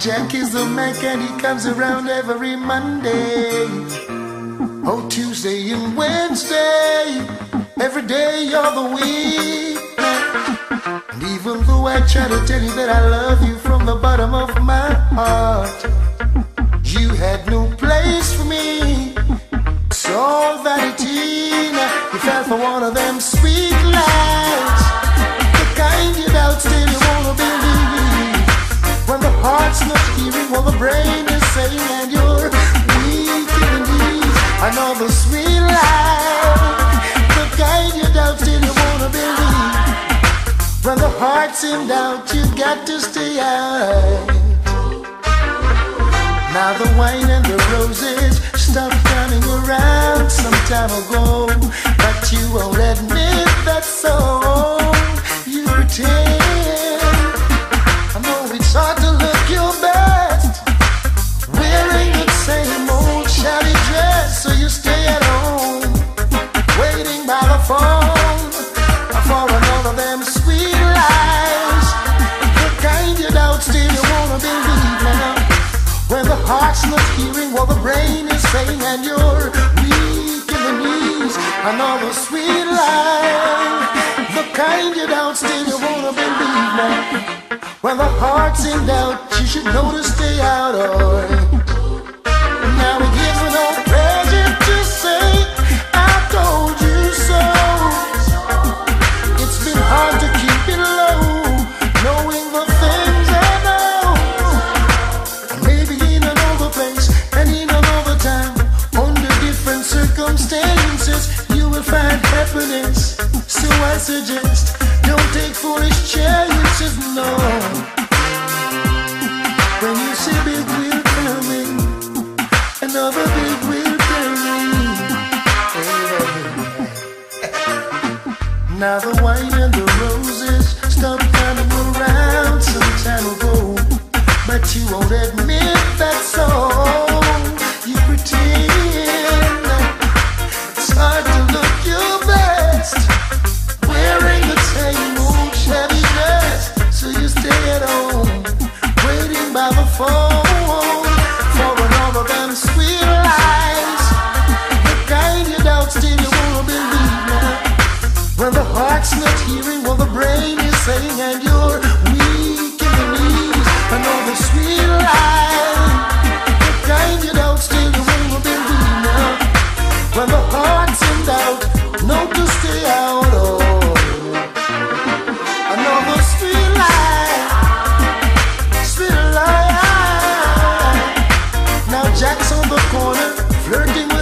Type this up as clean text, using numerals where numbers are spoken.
Jack is the Mac and he comes around every Monday. Oh, Tuesday and Wednesday, every day of the week. And even though I try to tell you that I love you from the bottom of my heart, you had no place for me. It's all vanity. Now you fell for one of them sweet lies, the kind you doubt still you wanna believe. When the heart's not hearing what the brain is saying and you're weak in the knees. Another sweet lie, the kind you doubt still you wanna believe. When the heart's in doubt, you got to stay out. Now the wine and the roses stopped coming around some time ago, but you won't admit that's so. You pretend. I know it's hard to look your best, wearing the same old shabby dress, so you stay at home, waiting by the phone for another of them sweet lies, the kind you doubt still you wanna believe now. When the heart's not hearing what the brain is saying and you're weak in the knees. Another sweet lie, the kind you doubt still you wanna believe now. When the heart's in doubt, you should know to stay out of it. Now it gives me no pleasure to say I told you so. It's been hard to keep it low, knowing the things I know. Maybe in another place and in another time, under different circumstances, you will find happiness. So I suggest, don't take foolish chances, no. When you see big wheel coming, another big wheel coming. Now the wine and the roses stopped coming around some time ago, but you won't admit that's so. You pretend. It's hard to look your best, wearing the same old shabby dress, so you stay at home, waiting by the phone for another of them sweet lies, the kind you doubt still you wanna believe now. When the heart's not hearing what the brain is saying and you're weak in the knees. Another sweet lie, the kind you doubt still you wanna believe now. When the heart's in doubt, know to stay out of. Another sweet lie, sweet lie. Now Jack's on the corner, flirting